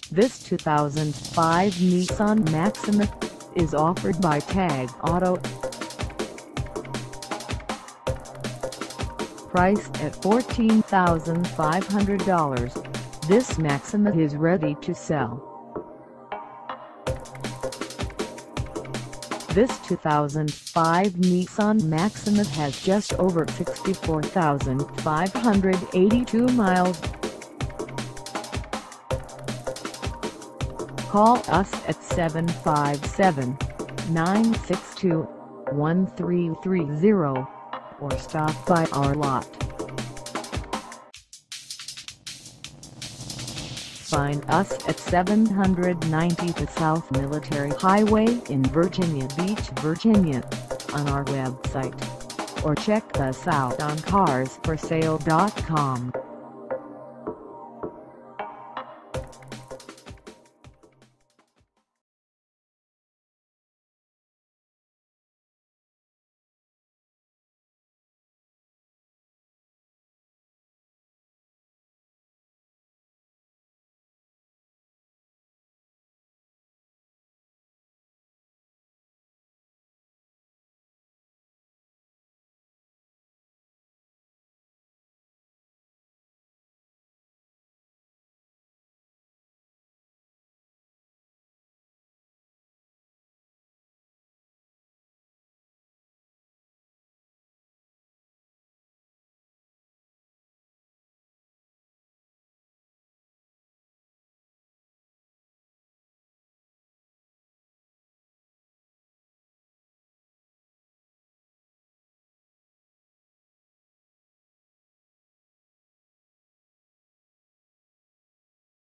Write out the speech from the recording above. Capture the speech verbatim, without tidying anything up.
This two thousand five Nissan Maxima is offered by Tag Auto. Priced at fourteen thousand five hundred dollars, this Maxima is ready to sell. This two thousand five Nissan Maxima has just over sixty-four thousand five hundred eighty-two miles. Call us at seven five seven, nine six two, one three three zero or stop by our lot. Find us at seven ninety South Military Highway in Virginia Beach, Virginia, on our website, or check us out on cars for sale dot com.